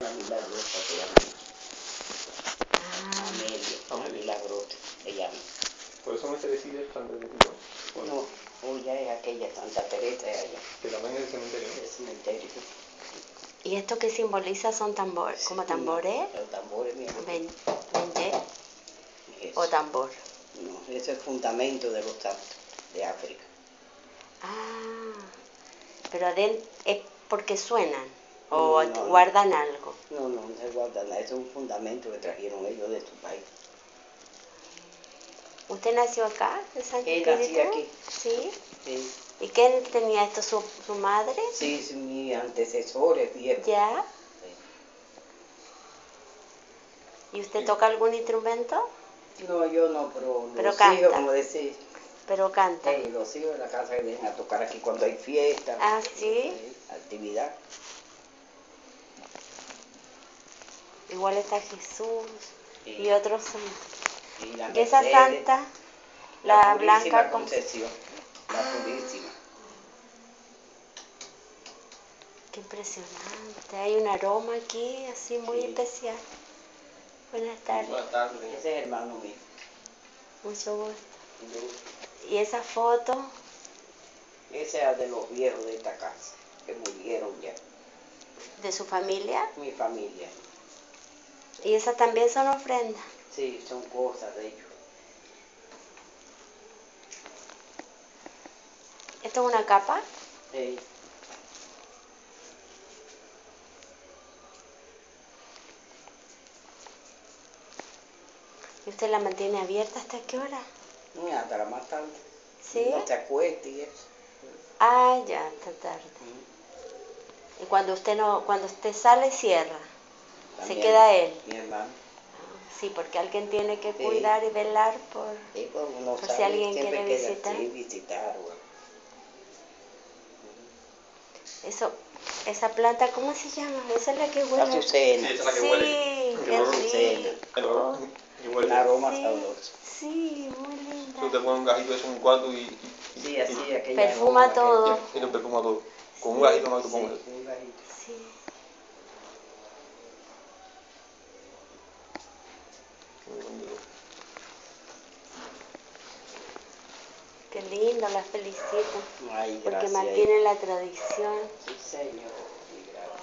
La Milagrosa se llama. Amelia, la Milagrosa se llama. ¿Por eso no se decide Santa Teresa? No, ya es aquella Santa Teresa de allá. Que también es el cementerio. El cementerio. ¿Y esto qué simboliza? ¿Son tambores? ¿Como tambores? Los tambores, mi amor. ¿Vende? ¿O tambor? No, ese es el fundamento de los santos de África. Ah, pero adentro es porque suenan o No, guardan algo. No se guardan nada. Ese es un fundamento que trajeron ellos de su país. ¿Usted nació acá, en San Espíritu? Nací aquí. ¿Sí? Sí. ¿Y quién tenía esto, su madre? Sí, mi antecesores, viejos. ¿Ya? Sí. ¿Y usted toca algún instrumento? No, yo no, pero los canta. hijos, como decís. Pero canta. Los hijos de la casa vienen a tocar aquí cuando hay fiesta. Ah, ¿sí? Actividad. Igual está Jesús y otros santos. Y esa santa, la blanca Concepción, la Purísima. Qué impresionante. Hay un aroma aquí así muy especial. Buenas tardes. Buenas tardes. Ese es hermano mío. Mucho gusto. ¿Y esa foto? Esa es de los viejos de esta casa, que murieron ya. ¿De su familia? Mi familia. ¿Y esas también son ofrendas? Sí, son cosas de ellos. ¿Esto es una capa? Sí. ¿Y usted la mantiene abierta hasta qué hora? Hasta la más tarde. ¿Sí? No se acueste y eso. Ah, ya, hasta tarde. Y cuando usted sale, cierra. También, ¿Se queda él? Mi hermano. Sí, porque alguien tiene que cuidar y velar por Por si alguien quiere visitar. Sí, visitar. Esa planta, ¿cómo se llama? Esa es la que huele. Azucena. Sí, esa es la que huele. Sí, qué rico. Un aroma sabroso. Sí, muy linda. Tú te pones un gajito eso en un cuarto y Sí, así, aquella perfuma aroma todo. y lo perfuma todo. Con un gajito no te pongas. Sí, un gajito. Sí. Qué lindo, las felicito. Ay, porque gracias. mantiene la tradición. Sí, señor. Sí, gracias.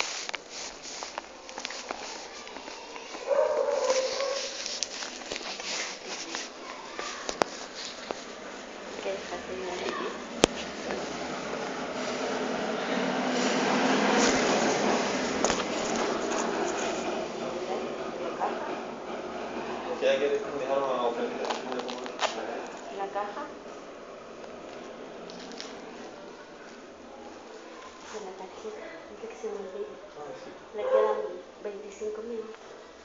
¿Qué deja primero? Si hay que dejar una ofrenda, ¿La caja? De la tarjeta, antes que se me olvide. Le quedan 25 minutos.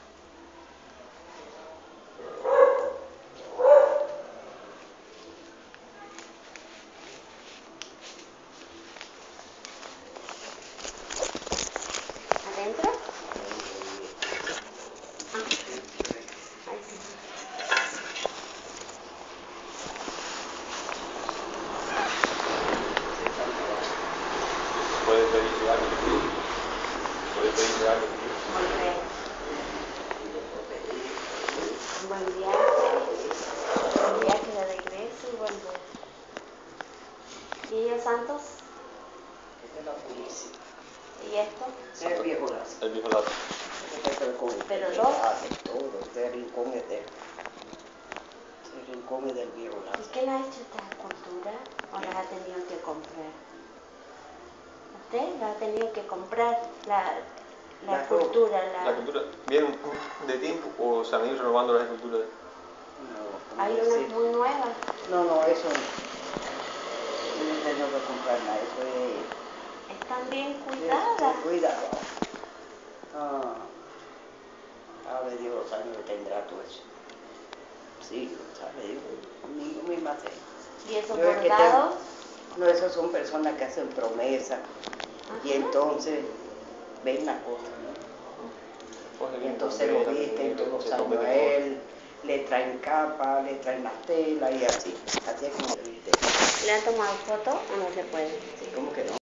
¿Adentro? Ahí sí. puede pedirle algo. Puede pedirle algo. Un buen viaje de regreso y volver. ¿Y ellos santos? Esta es la Purísima. ¿Y esto? El viejo lazo. El viejo lazo. Pero dos. Todo, este rincón es de él. El rincón es del viejo lazo. ¿Y quién ha hecho estas esculturas o las ha tenido que comprar? ¿Usted las ha tenido que comprar la escultura? ¿La escultura viene de tiempo o se han ido renovando las esculturas? No, Hay unas muy nuevas. No, eso no. Yo no tengo que comprar nada, eso es... Están bien cuidadas. Cuidado. Sabe Dios los años que tendrá todo eso. Sí, sabe Dios. Conmigo misma sé. ¿Y esos bordados? No, esas son personas que hacen promesas. Y entonces ven la cosa, ¿no? Y entonces lo visten todos los años a él, le traen capa, le traen las telas y así. Así es como se viste. ¿Le han tomado fotos o no se puede? ¿Cómo que no?